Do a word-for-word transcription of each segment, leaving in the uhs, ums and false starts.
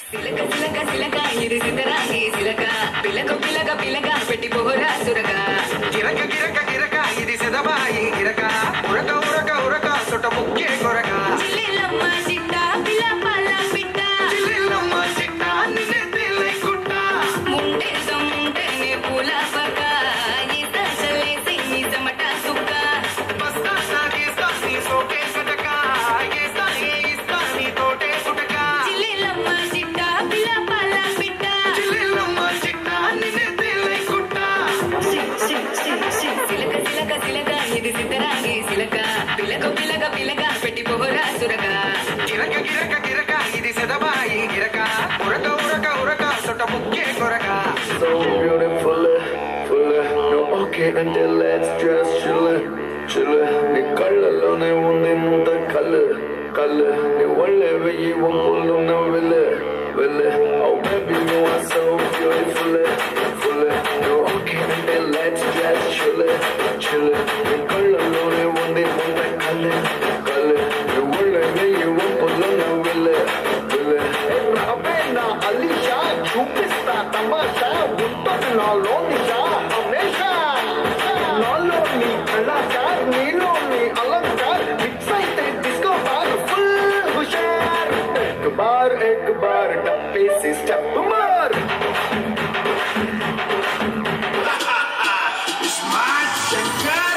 సిలక సిలక సిలక ఇది సిద్ధరాంగి సిలక పిలక పిలక పిలక పెట్టి పోరా సురక గిరక గిరక గిరక ఇది సిదబాయి గిరక ఉరక ఉరక ఉరక సొట ముక్కే కొరక చిల్లెలమ్మ చిట్ట పిల్ల పల్ల పిట్ట చిల్లెలమ్మ చిట్ట నిన్నే తెల్లై కుట్ట ముండే సమ్ముంటేనే పూల పక్క ఈత చల్లేసి నీ సమట సుక్క బస్తా సాగేస్తా నీ సోకే సటక ఏస్తా ఏ ఇస్తా నీ తోటే సుటక చిల్లెలమ్మ చిట్ట పిల్ల పల్ల పిట్ట చిల్లెలమ్మ చిట్ట నిన్నే తెల్లై కుట్ట సిలక సిలక సిలక ఇది సిద్ధరాంగి సిలక పిలక పిలక పిలక పెట్టి పోరా సురక గిరక గిరక గిరక ఇది సిదబాయి గిరక ఉరక ఉరక ఉరక సొట ముక్కే కొరక So beautiful, full, no okay until let's just chill, chill. నీ కళ్ళలోనే ఉంది ఇంత కళ్ళు కళ్ళు నీ ఒళ్ళే వెయ్యి వంపులున్న వెళ్ళే వెళ్ళే Oh baby you are so beautiful, full, no okay until let's just chill, chill. నీ కళ్ళలోనే ఉంది ఇంత కళ్ళు కళ్ళు నీ ఒళ్ళే వెయ్యి వంపులున్న వెళ్ళే వెళ్ళే రావే నా అలీషా చూపిస్తా తమాషా ఉంటుంది నాలో నిషా హమేషా నాలో నీ కళాకా నీలో నీ అలంకార్ మిక్స్ అయితే డిస్కో బార్ ఫుల్ హుషార్ एक बार एक बार टप्पे से स्टेप मार स्मार्ट शंकर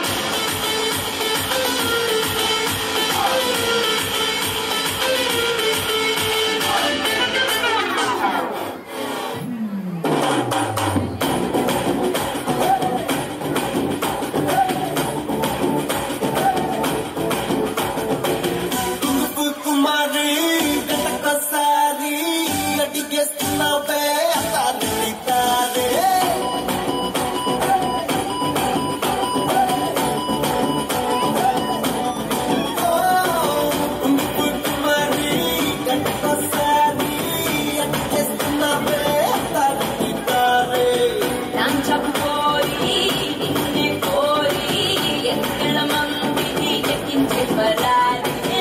కుమారి గతకసారి అడిగేస్తున్నావే అతారే కుమారి గతకసారి అడిగేస్తున్నావే అతారే లంచపు కోరి నిన్నే కోరి ఎక్కడ మందిని ఎక్కించే పరారి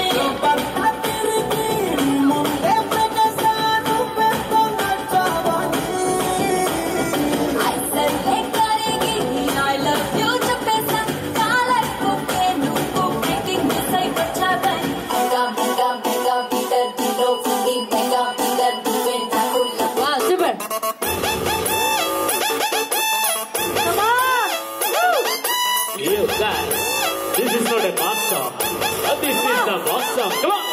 You guys, this is not a boss song. But this is the boss song. Come on.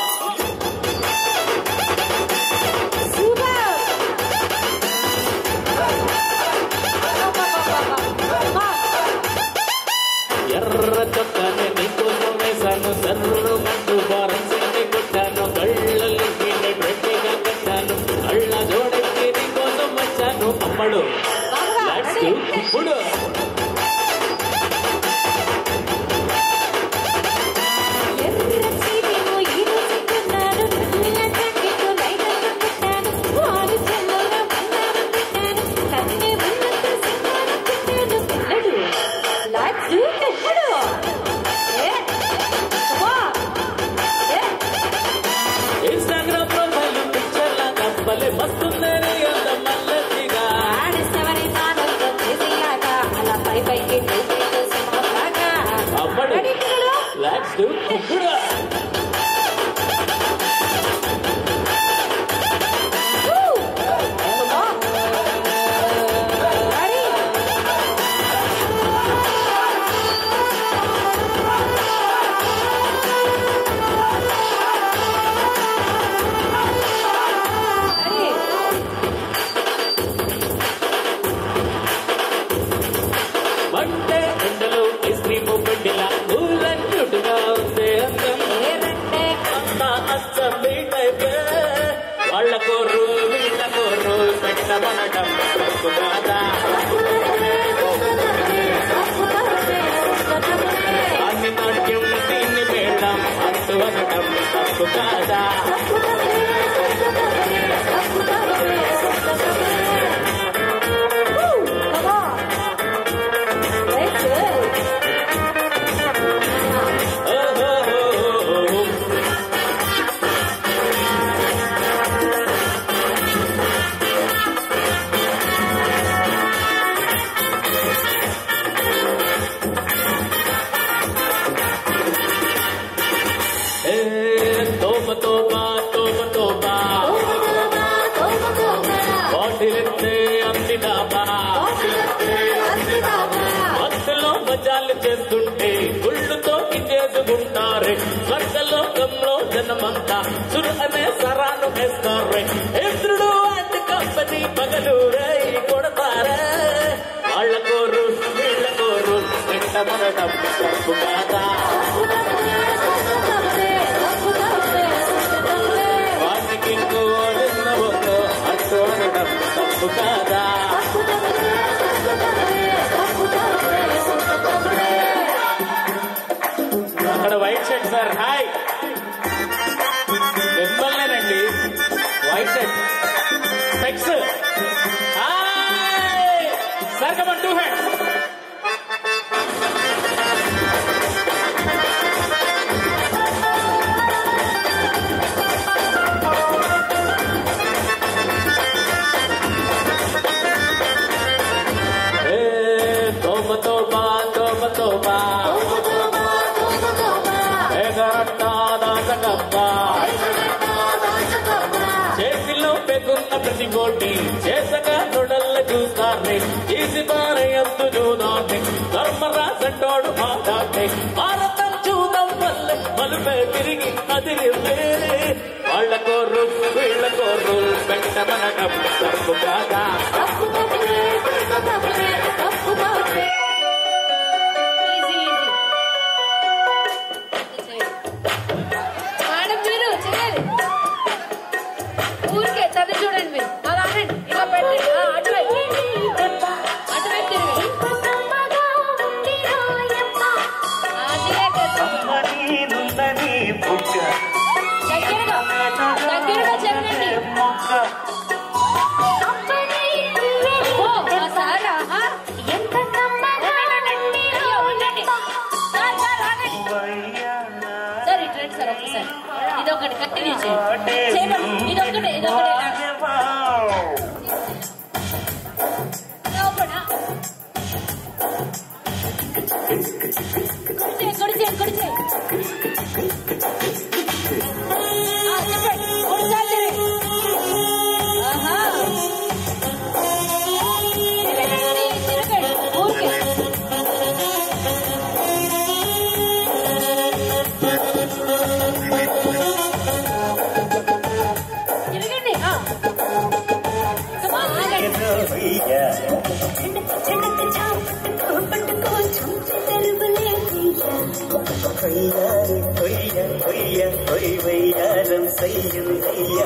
ఎర్ర చొక్కనే నీకోసం వేశాను సర్రు మంటూ బారంసేని కొట్టాను కళ్ళల్లి పెట్టిగా కట్టాను కళ్ళ జోడెక్కి నీకోసం వచ్చాను అమ్మడు Let's do ఇప్పుడు ఇన్స్టాగ్రామ్ ప్రొఫైల్ పిక్చర్ లా కప్పలే మస్తుందని అంత మల్లతిగా అమ్మడు లెట్స్ డు ఇప్పుడు వంటే ఎండలో ఐస్ క్రీమ్ పెట్టిలా కూలన్యూట్గా ఉంది అందం అంతా అచ్చం బీటైతే వాళ్ళ కోరు వీళ్ళ కోరు పెట్టమనటం తప్పు కాదా అన్ని నాట్యం దీన్ని మేళం అంటూ అనటం తప్పు కాదా జనమంతా సురు అనే సరాను వేస్తారే ఇంద్రుడు అండ్ కంపెనీ పగలూరే కొడతారే వాళ్ళ కోరు వీళ్ళ కోరు వెంట పడటం తప్పు కాదా వాటికి కోడిన ఒక్కో అట్టు అనడం తప్పు కాదా అక్కడ వైట్ షర్ట్ సార్ హాయ్ మిమ్మల్నేనండి white shirt specs hi sir come on two hands తోబా తోబా తోబా తోబా చేతిలో పెగున్న ప్రతి కోటి చేసగా తొడల్ల చూస్తానే తీసి బారే అంతు చూదాన్ని ధర్మరాజంటోడు మాట్లాడే భారతం చూడం వల్ల మలుపే తిరిగి అదిరివే వాళ్ళ కోర్రు వీళ్ళ కోర్రు పెట్టమనడం తప్పు కాదా ఊరికే తల్లి చూడండి మీరు అలా అనండి ఇలా పెట్టండి అటువైపు అటువైపు తిరిగి దగ్గరగా దగ్గరగా చెప్పండి ఓ సారా ఎంత సార్ ఇట్లండి సార్ ఒకసారి ఇదొకటి కంటిన్యూ చేయండి ఇదొకటి ఇదొకటి కొడిచే కొడిచే చెప్పండి కొడిచాలి తిరగండి ఊరికే తిరగండి వయ్యారం సయ్యా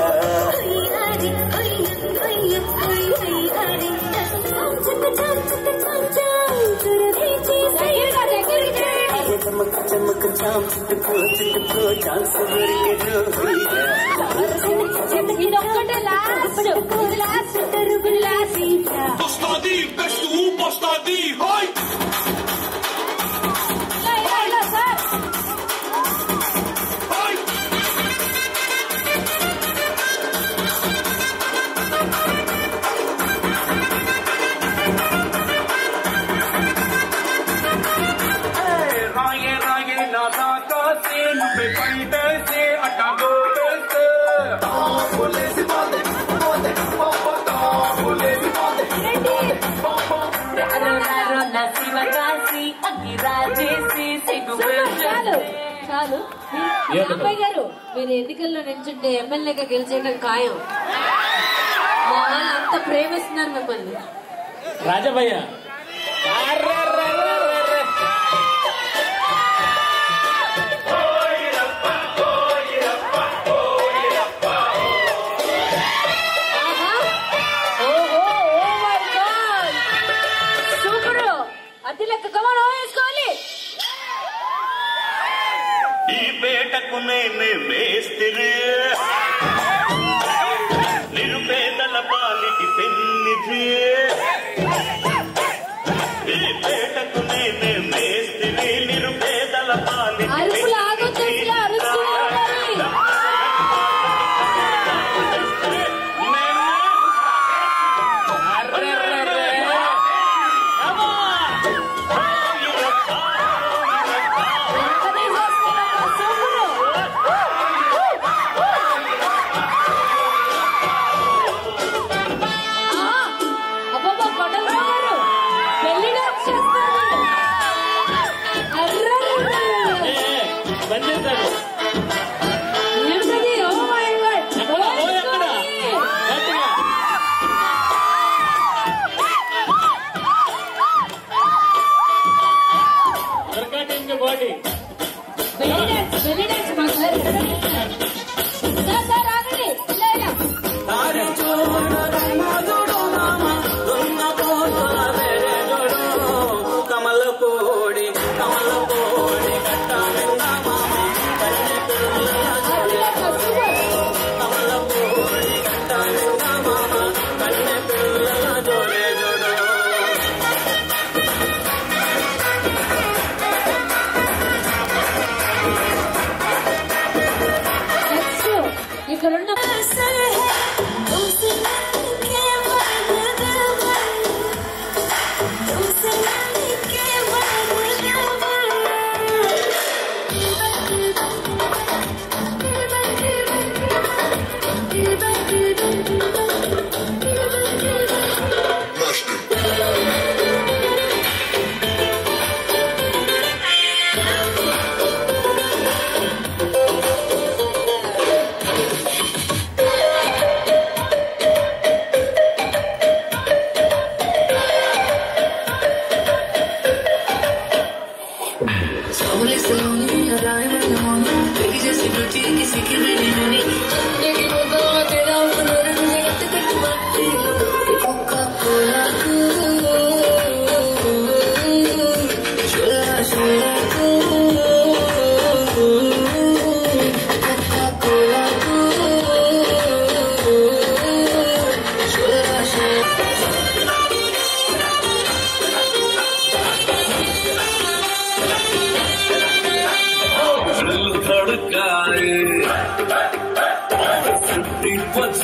చమక్ చమక్ చాం చుట్టుకో చుట్టుకో ఛాన్స్ ఇదొక్కటే లాస్ట్ ఇది లాస్ట్ ఇది last Postadi, best u postadi, hoy! Sir Hoy! Raye raye nada ka se be paite se atago se bole se bole bole papa bole se bole చాలు చాలు అబ్బాయి గారు మీరు ఎన్నికల్లో నిల్చుంటే ఎమ్మెల్యేగా గెలిచేయడం ఖాయం మా వాళ్ళు అంత ప్రేమిస్తున్నారు మిమ్మల్ని రాజభయ్య అది లెక్క కమాన్ వేసుకోవాలి ఈ వేటకు నేనే మేస్తిరి నిరుపేదల పాలిటి పెన్నిధి ఈ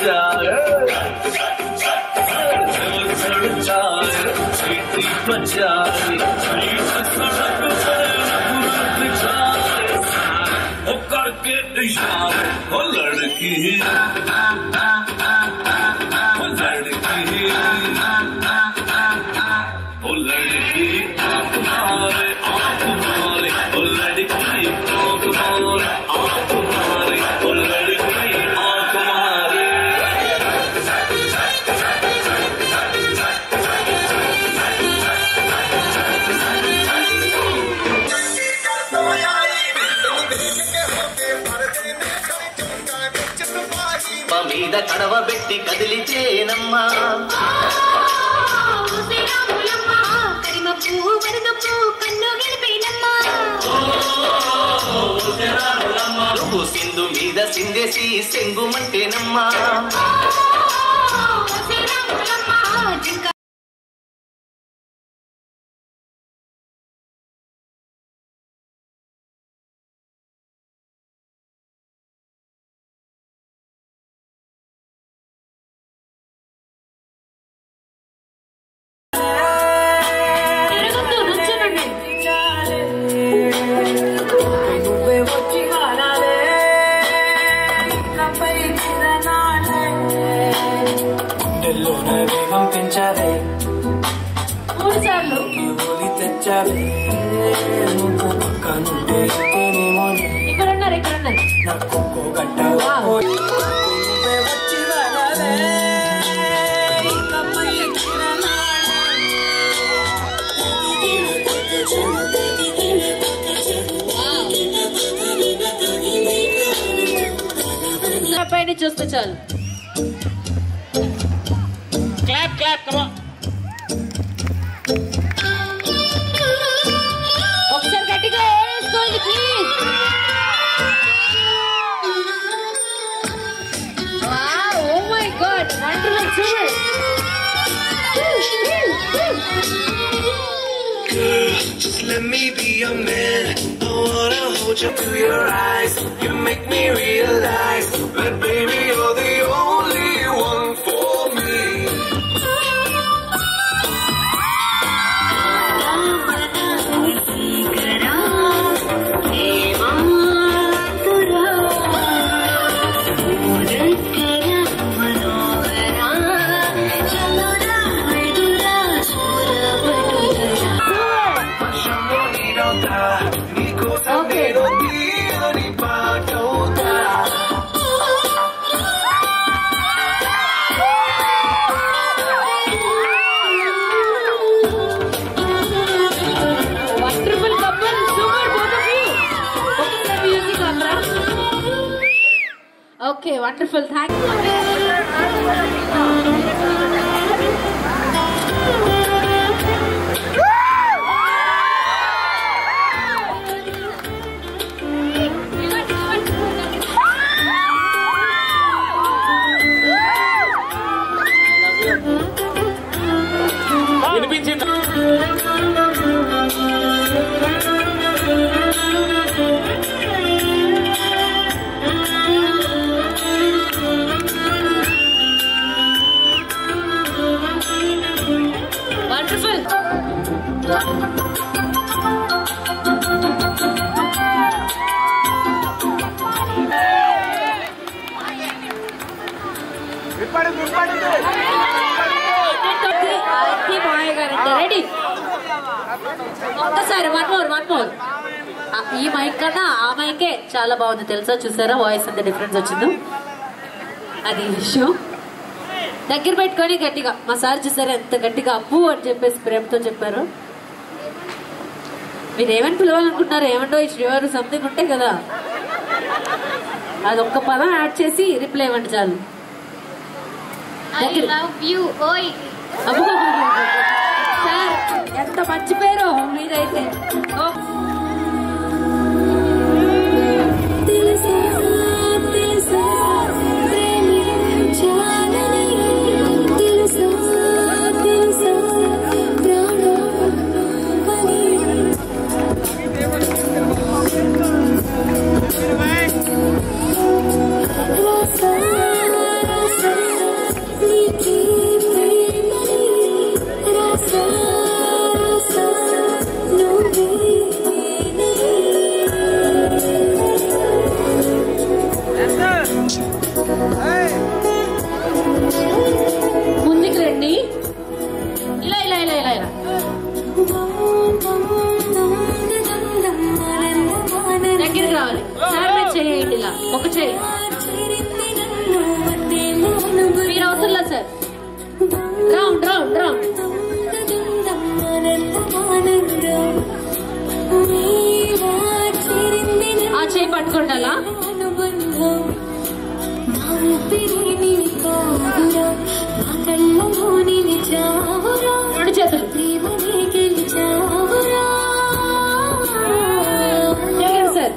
जाए चढ़ जाए सीटी बजाए सड़क पर जाए वो करके इशारे वो लड़की वो लड़की वो लड़की आप मारे आप मारे वो लड़की आप मारे आप मारे वो लड़की आप मारे మీద కడవ పెట్టి కదిలితేనమ్మా నువ్వు సింధు మీద సిందేసి సెంగుమంటేనమ్మా పంపించారే మూడు సార్లు ఓలి తెచ్చారే పక్కనుంటే ఇక్కడ ఉన్నారు ఇక్కడ ఉన్నారు నాకు గంట వచ్చి పైన చూస్తే చాలు Clap, clap, come on. ఒకసారి గట్టిగా వేసుకోండి please. Wow, oh my god, wonderful super. Just let me be your man. I wanna hold you through your eyes. You make me realize that baby you're the only one for me. Okay, wonderful. Thank you. వినిపించింది ready ఒక్కసారి one more one more ఈ mic కన్నా ఆ మైకే చాలా బాగుంది తెలుసా చూసారా voice అంత డిఫరెన్స్ వచ్చిందో అది విషయం దగ్గర పెట్టుకొని గట్టిగా మా సార్ చూసారా ఎంత గట్టిగా అప్పు అని చెప్పేసి ప్రేమతో చెప్పారు మీరు ఏమని పిలవాలనుకుంటున్నారు ఏమంటో ఈ శ్రీవారు సంథింగ్ ఉంటాయి కదా అది ఒక్క పదం యాడ్ చేసి రిప్లై ఇవ్వండి చాలు సార్ ఎంత మంచి పేరు మీరైతే Rasa ఆ చేయి పట్టుకుంటాలా రెండు చేతులు సార్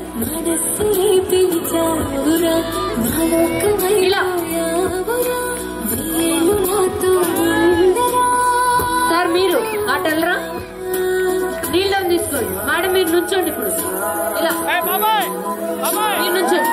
ఇలా సార్ మీరు ఆ టెల్లరా నీళ్ళు తీసుకోండి మేడం మీరు నుంచోండి ఇప్పుడు ఇలా మీరు నుంచోండి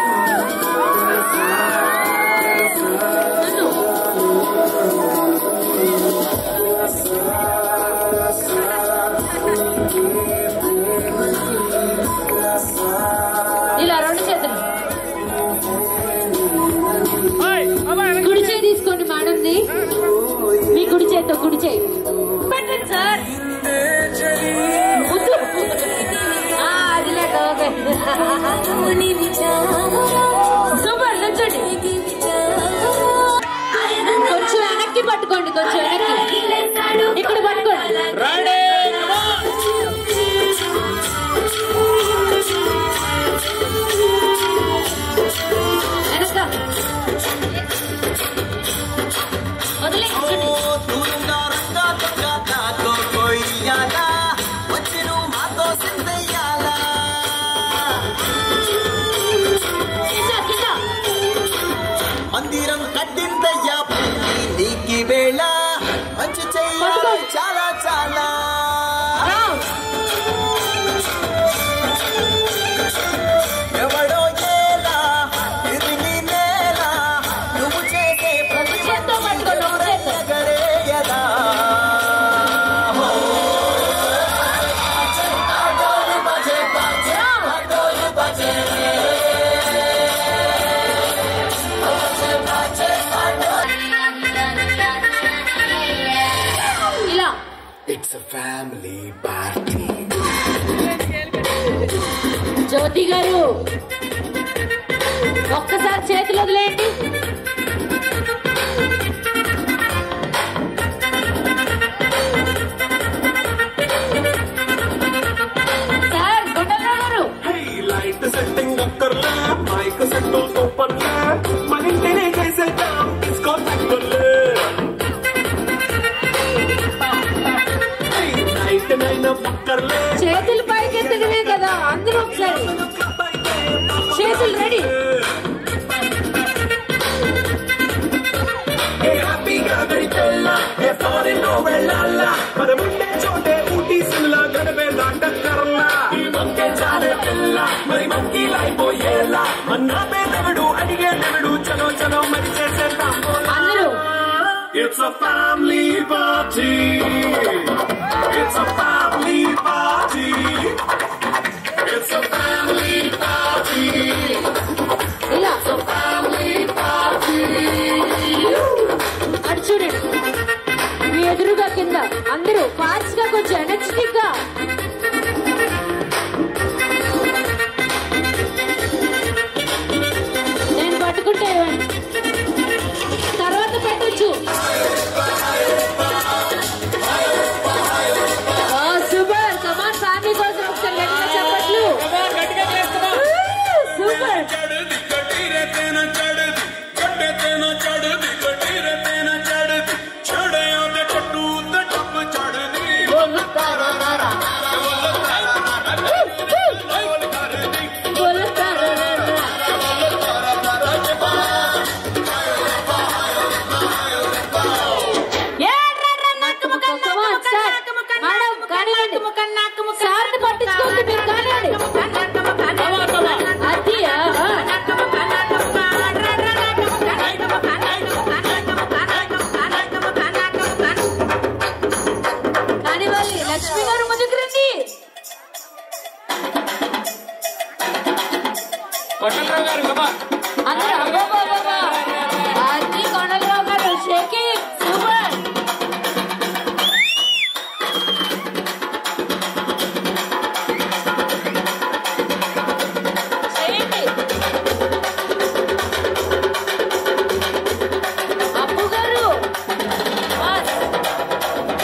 ఇలా రెండు చేతులు కుడి చేయి తీసుకోండి మేడంని మీ కుడి చేతితో కుడి చేయి పెట్టండి సార్ అది లేదు ఓకే సూపర్ నుంచండి కొంచెం వెనక్కి పట్టుకోండి కొంచెం వెనక్కి ఇక్కడ పట్టుకోండి మందిరం కట్టిందయ్యా నీకి వేళ మంచి చెయ్యాలి చాలా చాలా ఎవడో ఏలా ఇది నీ నేల నువ్వు చేసే ప్రతి గరేయదా It's a family party. జ్యోతి గారు ఒక్కసారి చేతులు వదిలేయండి సార్ గుండెరావు గారు లైట్ సెట్టింగ్ అక్కర్లే మైక్ సెట్ సూపర్లే మన ఇంటినే చేసేద్దాం డిస్కో సెక్టర్లే చేతులు పైకి ఎత్తడమే కదా అందరూ ఒకసారి చేతులు రెడీ మరి మంకీ అయిపోయేలా అన్నా పేదవుడు అడిగే దేవుడు చలో చలో మరి చేసేద్దాం అందరూ It's a family party. It's a family party. It's a family party. ఇలా It's a family party. అటు చూడండి మీ ఎదురుగా కింద అందరూ ఫాస్ట్ గా కొంచెం ఎనర్జెటిక్ గా నేను పట్టుకుంటే తర్వాత పెట్టచ్చు సూపర్ కమాన్ ఫ్యామిలీ కోసం ఒకసారి గట్టిగా చెప్పట్లు సూపర్ లక్ష్మి గారు ముందుకు రండి అది కొండలరావు గారు షేకి సూపర్ అప్పు గారు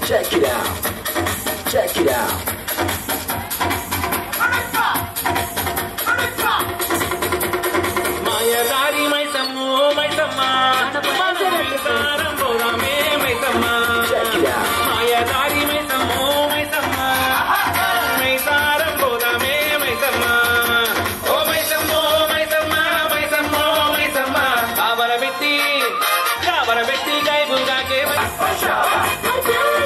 Check it out. Check it out. మాయదారి మైసమ్ము Maisamma మైసారం పోదామే Maisamma Check it out. మాయదారి మైసమ్ము మైసమ్మ మైసారం పోదామే మైసమ్మ ఓ మైసమ్మో మైసమ్మ మైసమ్మో మైసమ్మ కాబర పెట్టి కాబర పెట్టి కైబుగాకే